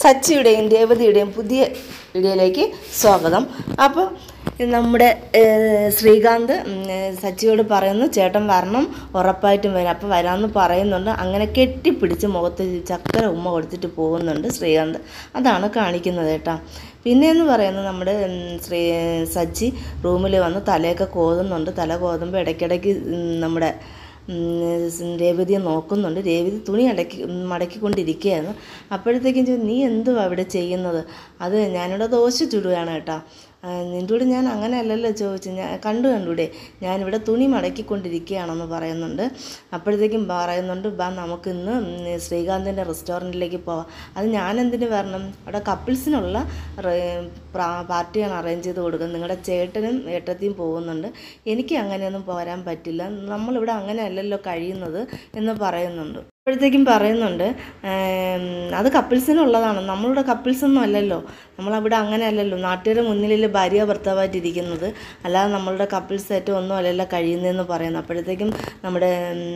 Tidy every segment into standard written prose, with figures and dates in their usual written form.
സച്ചിയുടെയും രേവതിയുടെയും പുതിയ വീഡിയോയിലേക്ക് സ്വാഗതം. അപ്പോൾ നമ്മുടെ ശ്രീകാന്ത് സച്ചിയോട് പറയുന്നു, ചേട്ടൻ വരണം, ഉറപ്പായിട്ടും വരാം. അപ്പോൾ വരാമെന്ന് പറയുന്നുണ്ട്. അങ്ങനെ കെട്ടിപ്പിടിച്ച് മുഖത്ത് ചക്കര ഉമ്മ കൊടുത്തിട്ട് പോകുന്നുണ്ട് ശ്രീകാന്ത്. അതാണ് കാണിക്കുന്നത് കേട്ടോ. പിന്നെയെന്ന് പറയുന്നത് നമ്മുടെ സച്ചി റൂമിൽ വന്ന് തലയൊക്കെ കോതുന്നുണ്ട്. തല കോതുമ്പോൾ ഇടയ്ക്കിടയ്ക്ക് നമ്മുടെ രേവതിയെ നോക്കുന്നുണ്ട്. രേവതി തുണി മടക്കിക്കൊണ്ടിരിക്കുകയായിരുന്നു. അപ്പോഴത്തേക്കും നീ എന്തുവാ ഇവിടെ ചെയ്യുന്നത്? അത് ഞാനിവിടെ ദോശ ചുടുകയാണ് കേട്ടോ. നിൻ്റെ കൂടെ ഞാൻ അങ്ങനെ അല്ലല്ലോ ചോദിച്ചു, കണ്ടൂടെ ഞാനിവിടെ തുണി മടക്കിക്കൊണ്ടിരിക്കുകയാണെന്ന് പറയുന്നുണ്ട്. അപ്പോഴത്തേക്കും പറയുന്നുണ്ട്, ബാ നമുക്കിന്ന് ശ്രീകാന്തിൻ്റെ റെസ്റ്റോറൻറ്റിലേക്ക് പോവാം. അത് ഞാനെന്തിന് വരണം? അവിടെ കപ്പിൾസിനുള്ള പാർട്ടിയാണ് അറേഞ്ച് ചെയ്ത് കൊടുക്കുന്നത്. നിങ്ങളുടെ ചേട്ടനും ഏട്ടത്തിയും പോകുന്നുണ്ട്, എനിക്ക് അങ്ങനെയൊന്നും പോരാൻ പറ്റില്ല, നമ്മളിവിടെ അങ്ങനെ അല്ലല്ലോ കഴിയുന്നത് എന്ന് പറയുന്നുണ്ട്. അപ്പോഴത്തേക്കും പറയുന്നുണ്ട്, അത് കപ്പിൾസിനുള്ളതാണ്, നമ്മളിവിടെ കപ്പിൾസൊന്നും അല്ലല്ലോ, നമ്മളവിടെ അങ്ങനെ അല്ലല്ലോ, നാട്ടുകാരുടെ മുന്നിൽ ഭാര്യ ഭർത്താവായിട്ടിരിക്കുന്നത്, അല്ലാതെ നമ്മളുടെ കപ്പിൾസ് ഏറ്റവും ഒന്നും അല്ലല്ലോ കഴിയുന്നതെന്ന് പറയുന്നു. അപ്പോഴത്തേക്കും നമ്മുടെ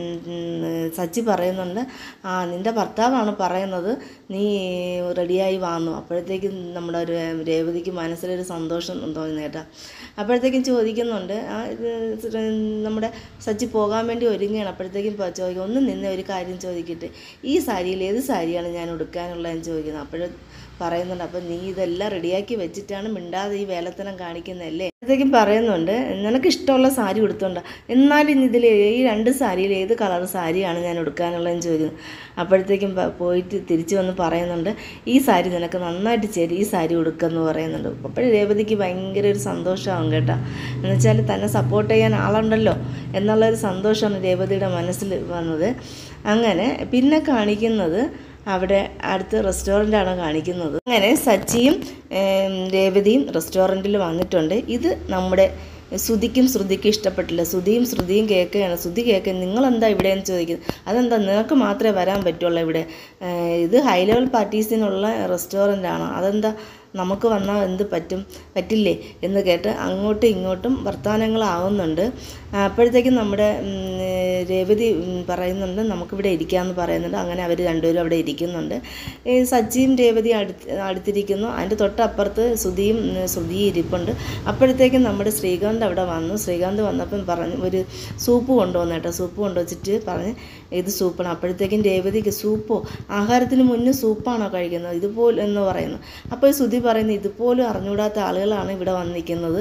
സച്ചി പറയുന്നുണ്ട്, നിൻ്റെ ഭർത്താവാണ് പറയുന്നത്, നീ റെഡിയായി വാന്നു. അപ്പോഴത്തേക്കും നമ്മുടെ ഒരു രേവതിക്ക് മനസ്സിലൊരു സന്തോഷം തോന്നി കേട്ടോ. അപ്പോഴത്തേക്കും ചോദിക്കുന്നുണ്ട്, നമ്മുടെ സച്ചി പോകാൻ വേണ്ടി ഒരുങ്ങുകയാണ്. അപ്പോഴത്തേക്കും ചോദിക്കും, ഒന്ന് നിന്നെ ഒരു കാര്യം ചോദിക്കട്ടെ, ഈ സാരിയിൽ ഏത് സാരിയാണ് ഞാൻ ഉടുക്കാനുള്ളതെന്ന് ചോദിക്കുന്നത്. അപ്പോഴും പറയുന്നുണ്ട്, അപ്പം നീ ഇതെല്ലാം റെഡിയാക്കി വെച്ചിട്ടാണ് മിണ്ടാതെ ഈ വേലത്തനം കാണിക്കുന്നതല്ലേ? അപ്പോഴത്തേക്കും പറയുന്നുണ്ട്, നിനക്ക് ഇഷ്ടമുള്ള സാരി ഉടുത്തോണ്ട, എന്നാലും ഇതിൽ ഈ രണ്ട് സാരിയിൽ ഏത് കളർ സാരിയാണ് ഞാൻ ഉടുക്കാനുള്ളതെന്ന് ചോദിക്കുന്നു. അപ്പോഴത്തേക്കും പോയിട്ട് തിരിച്ചു വന്ന് പറയുന്നുണ്ട്, ഈ സാരി നിനക്ക് നന്നായിട്ട് ചേരും, ഈ സാരി ഉടുക്കുമെന്ന് പറയുന്നുണ്ട്. അപ്പോഴും രേവതിക്ക് ഭയങ്കര ഒരു സന്തോഷമാകും കേട്ടോ. എന്നുവെച്ചാൽ തന്നെ സപ്പോർട്ട് ചെയ്യാൻ ആളുണ്ടല്ലോ എന്നുള്ളൊരു സന്തോഷമാണ് രേവതിയുടെ മനസ്സിൽ വന്നത്. അങ്ങനെ പിന്നെ കാണിക്കുന്നത് അവിടെ അടുത്ത് റെസ്റ്റോറൻ്റാണ് കാണിക്കുന്നത്. അങ്ങനെ സച്ചിയും രേവതിയും റെസ്റ്റോറൻറ്റിൽ വന്നിട്ടുണ്ട്. ഇത് നമ്മുടെ ശ്രുതിക്കും ഇഷ്ടപ്പെട്ടില്ല. ശ്രുതിയും കേൾക്കുകയാണ്. ശ്രുതി കേൾക്കുക, നിങ്ങളെന്താ ഇവിടെയെന്ന് ചോദിക്കുന്നത്. അതെന്താ, നിനക്ക് മാത്രമേ വരാൻ പറ്റുള്ളൂ ഇവിടെ, ഇത് ഹൈ ലെവൽ പാർട്ടീസിനുള്ള റെസ്റ്റോറൻ്റാണ്, അതെന്താ നമുക്ക് വന്നാൽ എന്ത് പറ്റില്ലേ എന്ന് കേട്ട് അങ്ങോട്ടും ഇങ്ങോട്ടും വർത്തമാനങ്ങളാവുന്നുണ്ട്. അപ്പോഴത്തേക്കും നമ്മുടെ രേവതി പറയുന്നുണ്ട്, നമുക്കിവിടെ ഇരിക്കാമെന്ന് പറയുന്നുണ്ട്. അങ്ങനെ അവർ രണ്ടുപേരും അവിടെ ഇരിക്കുന്നുണ്ട്. സച്ചിയും രേവതി അടുത്തിരിക്കുന്നു. അതിൻ്റെ തൊട്ടപ്പുറത്ത് ശ്രുതിയും ഇരിപ്പുണ്ട്. അപ്പോഴത്തേക്കും നമ്മുടെ ശ്രീകാന്ത് അവിടെ വന്നു. ശ്രീകാന്ത് വന്നപ്പം പറഞ്ഞു, ഒരു സൂപ്പ് കൊണ്ടുവന്നു കേട്ടോ. സൂപ്പ് കൊണ്ടുവച്ചിട്ട് പറഞ്ഞ്, ഇത് സൂപ്പാണ്. അപ്പോഴത്തേക്കും രേവതിക്ക്, സൂപ്പോ, ആഹാരത്തിന് മുന്നേ സൂപ്പാണോ കഴിക്കുന്നത് ഇതുപോലെ എന്ന് പറയുന്നു. അപ്പോൾ ശ്രുതി പറയുന്നത്, ഇതുപോലും അറിഞ്ഞുകൂടാത്ത ആളുകളാണ് ഇവിടെ വന്നിരിക്കുന്നത്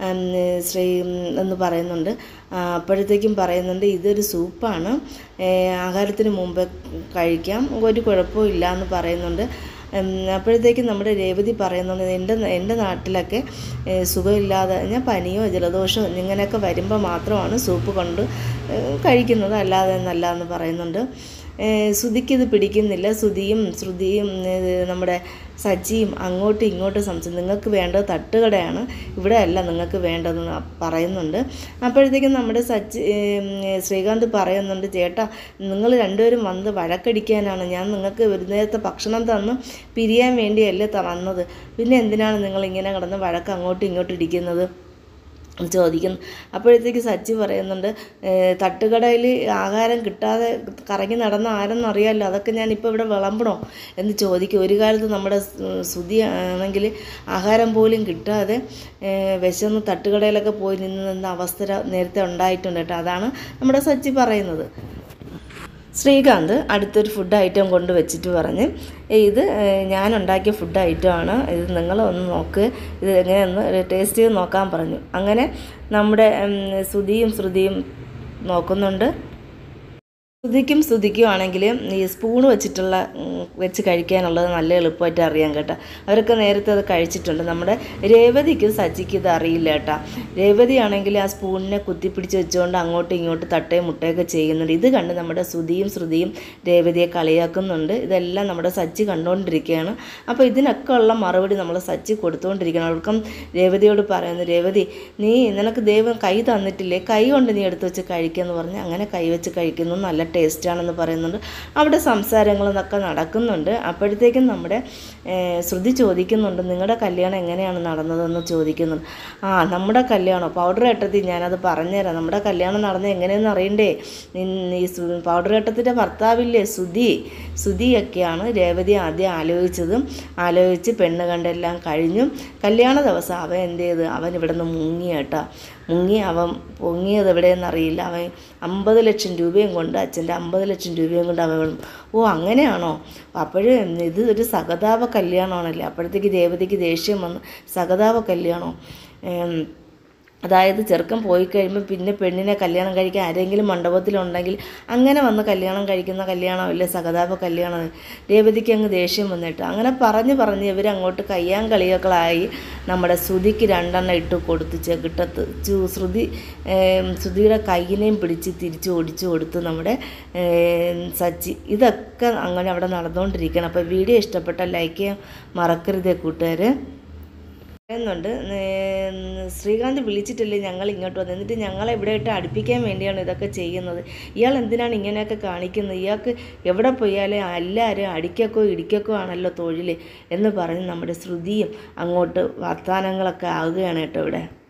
എന്ന് പറയുന്നുണ്ട്. അപ്പോഴത്തേക്കും പറയുന്നുണ്ട്, ഇതൊരു സൂപ്പാണ്, ആഹാരത്തിന് മുമ്പ് കഴിക്കാം, ഒരു കുഴപ്പവും ഇല്ല എന്ന് പറയുന്നുണ്ട്. അപ്പോഴത്തേക്കും നമ്മുടെ രേവതി പറയുന്നുണ്ട്, എൻ്റെ നാട്ടിലൊക്കെ സുഖമില്ലാതെ പനിയോ ജലദോഷമോ ഇങ്ങനെയൊക്കെ വരുമ്പോൾ മാത്രമാണ് സൂപ്പ് കൊണ്ട് കഴിക്കുന്നത്, അല്ലാതെ എന്നല്ല എന്ന് പറയുന്നുണ്ട്. ശ്രുതിക്കിത് പിടിക്കുന്നില്ല. ശ്രുതിയും നമ്മുടെ സച്ചിയും അങ്ങോട്ടും ഇങ്ങോട്ടും നിങ്ങൾക്ക് വേണ്ടത് തട്ടുകടയാണ്, ഇവിടെ അല്ല നിങ്ങൾക്ക് വേണ്ടതെന്ന് പറയുന്നുണ്ട്. അപ്പോഴത്തേക്കും നമ്മുടെ ശ്രീകാന്ത് പറയുന്നുണ്ട്, ചേട്ടാ നിങ്ങൾ രണ്ടുപേരും വന്ന് വഴക്കടിക്കാനാണ്, ഞാൻ നിങ്ങൾക്ക് ഒരു നേരത്തെ ഭക്ഷണം തന്ന് പിരിയാൻ വേണ്ടിയല്ലേ വന്നത്, പിന്നെ എന്തിനാണ് നിങ്ങളിങ്ങനെ കിടന്ന് വഴക്ക് അങ്ങോട്ടും ഇങ്ങോട്ടും ഇരിക്കുന്നത് ചോദിക്കുന്നു. അപ്പോഴത്തേക്ക് സച്ചി പറയുന്നുണ്ട്, തട്ടുകടയിൽ ആഹാരം കിട്ടാതെ കറങ്ങി നടന്ന ആരെന്നറിയാമല്ലോ, അതൊക്കെ ഞാനിപ്പോൾ ഇവിടെ വിളമ്പണോ എന്ന് ചോദിക്കും. ഒരു കാലത്ത് നമ്മുടെ ശ്രുതി ആണെങ്കിൽ ആഹാരം പോലും കിട്ടാതെ വിശന്ന് തട്ടുകടയിലൊക്കെ പോയി നിന്ന അവസ്ഥ നേരത്തെ ഉണ്ടായിട്ടുണ്ട് കേട്ടോ. അതാണ് നമ്മുടെ സച്ചി പറയുന്നത്. ശ്രീകാന്ത് അടുത്തൊരു ഫുഡ് ഐറ്റം കൊണ്ട് വെച്ചിട്ട് പറഞ്ഞ്, ഇത് ഞാനുണ്ടാക്കിയ ഫുഡ് ഐറ്റമാണ്, ഇത് നിങ്ങളൊന്ന് നോക്ക്, ഇത് എങ്ങനെയൊന്ന് ടേസ്റ്റ് ചെയ്ത് നോക്കാൻ പറഞ്ഞു. അങ്ങനെ നമ്മുടെ ശ്രുതിയും നോക്കുന്നുണ്ട്. ശ്രുതിക്കും ആണെങ്കിൽ ഈ സ്പൂൺ വെച്ച് കഴിക്കാനുള്ളത് നല്ല എളുപ്പമായിട്ട് അറിയാം കേട്ടോ. അവരൊക്കെ നേരത്തെ അത് കഴിച്ചിട്ടുണ്ട്. നമ്മുടെ രേവതിക്കും സച്ചിക്കും ഇത് അറിയില്ല കേട്ടോ. രേവതി ആണെങ്കിൽ ആ സ്പൂണിനെ കുത്തിപ്പിടിച്ച് വെച്ചുകൊണ്ട് അങ്ങോട്ടും ഇങ്ങോട്ടും തട്ടയും മുട്ടയൊക്കെ ചെയ്യുന്നുണ്ട്. ഇത് കണ്ട് നമ്മുടെ ശ്രുതിയും രേവതിയെ കളിയാക്കുന്നുണ്ട്. ഇതെല്ലാം നമ്മുടെ സച്ചി കണ്ടുകൊണ്ടിരിക്കുകയാണ്. അപ്പോൾ ഇതിനൊക്കെ ഉള്ള മറുപടി നമ്മൾ സച്ചി കൊടുത്തുകൊണ്ടിരിക്കണം. അവർക്കും രേവതിയോട് പറയുന്നു, രേവതി നിനക്ക് ദൈവം കൈ തന്നിട്ടില്ലേ, കൈ കൊണ്ട് നീ എടുത്ത് വെച്ച് കഴിക്കുമെന്ന് പറഞ്ഞ് അങ്ങനെ കൈ വെച്ച് കഴിക്കുന്നു. നല്ല ടേസ്റ്റാണെന്ന് പറയുന്നുണ്ട്. അവിടെ സംസാരങ്ങളെന്നൊക്കെ നടക്കുന്നുണ്ട്. അപ്പോഴത്തേക്കും നമ്മുടെ ശ്രുതി ചോദിക്കുന്നുണ്ട്, നിങ്ങളുടെ കല്യാണം എങ്ങനെയാണ് നടന്നതെന്ന് ചോദിക്കുന്നുണ്ട്. നമ്മുടെ കല്യാണം പൗഡർ ഏട്ടത്തി, ഞാനത് പറഞ്ഞുതരാം. നമ്മുടെ കല്യാണം നടന്നത് എങ്ങനെയെന്ന് അറിയണ്ടേ? ഈ പൗഡർ ഏട്ടത്തിൻ്റെ ഭർത്താവില്ലേ സുധിയൊക്കെയാണ് രേവതി ആദ്യം ആലോചിച്ച് പെണ്ണ് കണ്ടെല്ലാം കഴിഞ്ഞു. കല്യാണ ദിവസം അവൻ എന്ത് ചെയ്ത്, അവൻ ഇവിടെ നിന്ന് മുങ്ങി. അവൻ പൊങ്ങിയത് എവിടെയെന്നറിയില്ല. അവൻ 50 ലക്ഷം രൂപയും കൊണ്ട്, അച്ഛൻ്റെ 50 ലക്ഷം രൂപയും കൊണ്ട് അവൻ അങ്ങനെയാണോ? അപ്പോഴും ഇത് ഒരു സഹതാപ കല്യാണമാണല്ലേ. അപ്പോഴത്തേക്ക് രേവതിക്ക് ദേഷ്യം വന്നു. സഹതാപ കല്യാണം, അതായത് ചെറുക്കൻ പോയി കഴിയുമ്പോൾ പിന്നെ പെണ്ണിനെ കല്യാണം കഴിക്കാൻ ആരെങ്കിലും മണ്ഡപത്തിലുണ്ടെങ്കിൽ അങ്ങനെ വന്ന് കല്യാണം കഴിക്കുന്ന കല്യാണമല്ലേ സഹതാപ കല്യാണം. രേവതിക്ക് അങ്ങ് ദേഷ്യം വന്നിട്ട് അങ്ങനെ പറഞ്ഞ് ഇവരങ്ങോട്ട് കയ്യാൻ കളികളായി. നമ്മുടെ ശ്രുതിക്ക് 2 എണ്ണം ഇട്ട് കൊടുത്ത് ചെകിട്ടത്ത് ശ്രുതിയുടെ കയ്യിനെയും പിടിച്ച് തിരിച്ച് ഓടിച്ചു കൊടുത്ത് നമ്മുടെ സച്ചി. ഇതൊക്കെ അങ്ങനെ അവിടെ നടന്നുകൊണ്ടിരിക്കണം. അപ്പോൾ വീഡിയോ ഇഷ്ടപ്പെട്ടാൽ ലൈക്ക് ചെയ്യാൻ മറക്കരുതേ കൂട്ടുകാർ. പറയുന്നുണ്ട്, ശ്രീകാന്ത് വിളിച്ചിട്ടില്ലേ ഞങ്ങൾ ഇങ്ങോട്ട് വന്ന്, എന്നിട്ട് ഞങ്ങളെ ഇവിടെ ഇട്ട് അടുപ്പിക്കാൻ വേണ്ടിയാണ് ഇതൊക്കെ ചെയ്യുന്നത്. ഇയാൾ എന്തിനാണ് ഇങ്ങനെയൊക്കെ കാണിക്കുന്നത്? ഇയാൾക്ക് എവിടെ പോയാലും എല്ലാവരും അടിക്കക്കോ ഇടിക്കക്കോ ആണല്ലോ തൊഴിൽ എന്ന് പറഞ്ഞ് നമ്മുടെ ശ്രുതിയും അങ്ങോട്ട് വർത്തമാനങ്ങളൊക്കെ ആകുകയാണ് കേട്ടോ ഇവിടെ.